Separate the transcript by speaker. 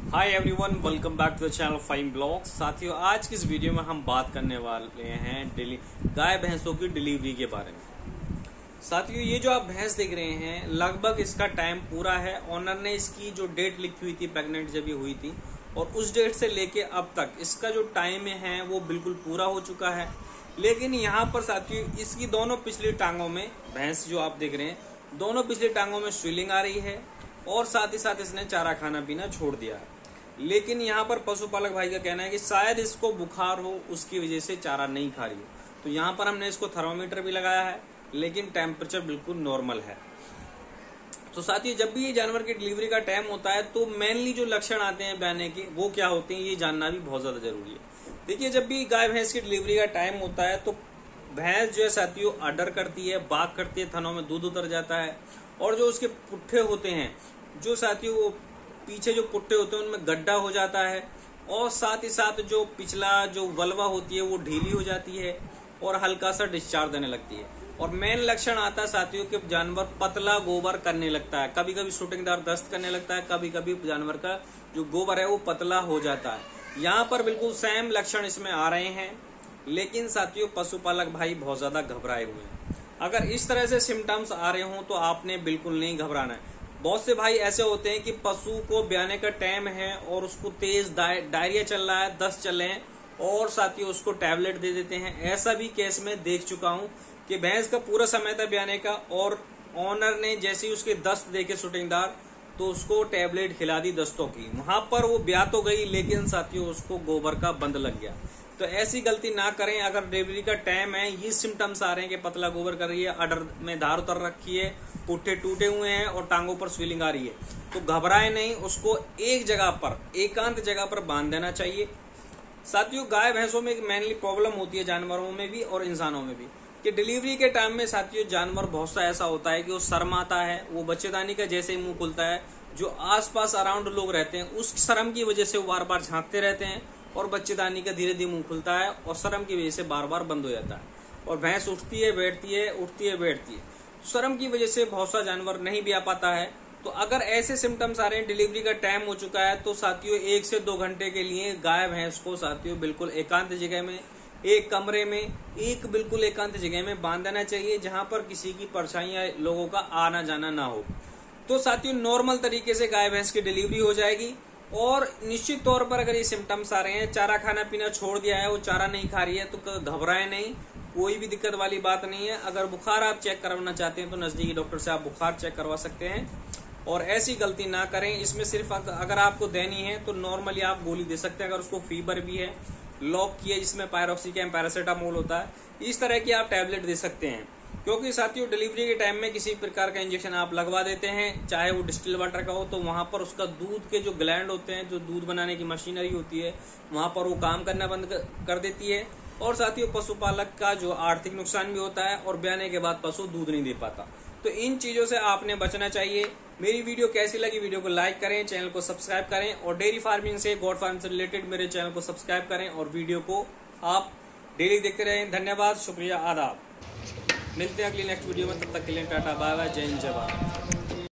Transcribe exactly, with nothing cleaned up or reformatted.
Speaker 1: Hi everyone, welcome back to the channel fine blogs. साथियों, आज की इस वीडियो में हम बात करने वाले हैं डिली गाय भैंसों की डिलीवरी के बारे में। साथियों, ये जो आप भैंस देख रहे हैं, लगभग इसका टाइम पूरा है। ऑनर ने इसकी जो डेट लिखी हुई थी प्रेग्नेंट जब ये हुई थी, और उस डेट से लेके अब तक इसका जो टाइम है वो बिल्कुल पूरा हो चुका है। लेकिन यहाँ पर साथियों, इसकी दोनों पिछली टांगों में, भैंस जो आप देख रहे हैं, दोनों पिछली टांगों में स्वेलिंग आ रही है और साथ ही साथ इसने चारा खाना पीना छोड़ दिया है। लेकिन यहाँ पर पशुपालक भाई का कहना है कि शायद इसको बुखार हो, उसकी वजह से चारा नहीं खा रही हो। तो यहाँ पर हमने इसको थर्मामीटर भी लगाया है, लेकिन टेम्परेचर बिल्कुल नॉर्मल है। तो साथ ही जब भी ये जानवर की डिलीवरी का टाइम होता है तो मेनली जो लक्षण आते हैं बयाने के, वो क्या होते हैं, ये जानना भी बहुत ज्यादा जरूरी है। देखिए, जब भी गाय भैंस की डिलीवरी का टाइम होता है तो भैंस जो है साथियों अडर करती है, बाक करती है, थनों में दूध उतर जाता है, और जो उसके पुट्ठे होते हैं, जो साथियों वो पीछे जो पुट्टे होते हैं उनमें गड्ढा हो जाता है, और साथ ही साथ जो पिछला जो वल्वा होती है वो ढीली हो जाती है और हल्का सा डिस्चार्ज देने लगती है। और मेन लक्षण आता है साथियों कि जानवर पतला गोबर करने लगता है, कभी कभी शूटिंगदार दस्त करने लगता है, कभी कभी जानवर का जो गोबर है वो पतला हो जाता है। यहाँ पर बिल्कुल सेम लक्षण इसमें आ रहे हैं। लेकिन साथियों, पशुपालक भाई बहुत ज्यादा घबराए हुए हैं। अगर इस तरह से सिम्टम्स आ रहे हों तो आपने बिल्कुल नहीं घबराना है। बहुत से भाई ऐसे होते हैं कि पशु को ब्याने का टाइम है और उसको तेज डायरिया चल रहा है, दस्त चल रहे हैं, और साथियों उसको टैबलेट दे देते हैं। ऐसा भी केस में देख चुका हूं कि भैंस का पूरा समय था ब्याने का, और ऑनर ने जैसे ही उसके दस्त देखे शूटिंगदार, तो उसको टैबलेट खिला दी दस्तों की। वहां पर वो ब्याह तो गई, लेकिन साथियों उसको गोबर का बंद लग गया। तो ऐसी गलती ना करें। अगर डिलीवरी का टाइम है, ये सिम्टम्स आ रहे हैं कि पतला गोबर कर रही है, अडर में धार उतर रखी है, पुट्ठे टूटे हुए हैं और टांगों पर स्वेलिंग आ रही है, तो घबराए नहीं। उसको एक जगह पर, एकांत जगह पर बांध देना चाहिए। साथियों, गाय भैंसों में मेनली प्रॉब्लम होती है, जानवरों में भी और इंसानों में भी, कि डिलीवरी के टाइम में साथियों जानवर बहुत सा ऐसा होता है कि वो शर्माता है। वो बच्चेदानी का जैसे ही मुंह खुलता है, जो आसपास अराउंड लोग रहते हैं उस शर्म की वजह से वो बार बार झांकते रहते हैं, और बच्चेदानी का धीरे धीरे मुंह खुलता है और शर्म की वजह से बार बार बंद हो जाता है। और भैंस उठती है, बैठती है, उठती है, बैठती है। शर्म की वजह से बहुत सा जानवर नहीं भी आ पाता है। तो अगर ऐसे सिम्टम्स आ रहे हैं, डिलीवरी का टाइम हो चुका है, तो साथियों एक से दो घंटे के लिए गाय भैंस को साथियों बिल्कुल एकांत जगह में, एक कमरे में, एक बिल्कुल एकांत जगह में बांध देना चाहिए, जहां पर किसी की परछाई या लोगों का आना जाना ना हो। तो साथियों नॉर्मल तरीके से गाय भैंस की डिलीवरी हो जाएगी। और निश्चित तौर पर अगर ये सिम्टम्स आ रहे हैं, चारा खाना पीना छोड़ दिया है, वो चारा नहीं खा रही है, तो घबराए नहीं, कोई भी दिक्कत वाली बात नहीं है। अगर बुखार आप चेक करवाना चाहते हैं तो नजदीकी डॉक्टर से आप बुखार चेक करवा सकते हैं, और ऐसी गलती ना करें। इसमें सिर्फ अगर आपको देनी है तो नॉर्मली आप गोली दे सकते हैं। अगर उसको फीवर भी है, लॉक की है जिसमें पायरोक्सिकैम पैरासीटामोल होता है, इस तरह की आप टैबलेट दे सकते हैं। क्योंकि साथियों डिलीवरी के टाइम में किसी प्रकार का इंजेक्शन आप लगवा देते हैं, चाहे वो डिस्टिल वाटर का हो, तो वहां पर उसका दूध के जो ग्लैंड होते हैं, जो दूध बनाने की मशीनरी होती है, वहां पर वो काम करना बंद कर देती है। और साथियों पशुपालक का जो आर्थिक नुकसान भी होता है, और ब्याने के बाद पशु दूध नहीं दे पाता। तो इन चीजों से आपने बचना चाहिए। मेरी वीडियो कैसी लगी, वीडियो को लाइक करें, चैनल को सब्सक्राइब करें, और डेयरी फार्मिंग से, गॉड फार्म से रिलेटेड मेरे चैनल को सब्सक्राइब करें, और वीडियो को आप डेली देखते रहें। धन्यवाद, शुक्रिया, आदाब। मिलते हैं अगली नेक्स्ट वीडियो में। तब तक के लिए टाटा, बाय बाय, जय हिंद, जय भारत।